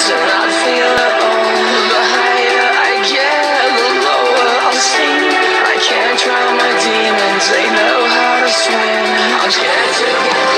to not feel at all. The higher I get, the lower I'll sink. I can't drown my demons, they know how to swim. I'm scared to get